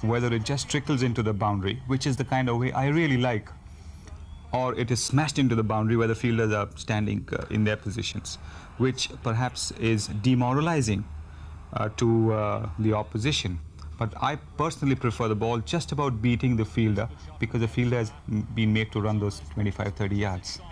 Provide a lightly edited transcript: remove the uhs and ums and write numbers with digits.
whether it just trickles into the boundary, which is the kind of way I really like, or it is smashed into the boundary where the fielders are standing in their positions, which perhaps is demoralizing to the opposition. But I personally prefer the ball just about beating the fielder, because the fielder has been made to run those 25-30 yards.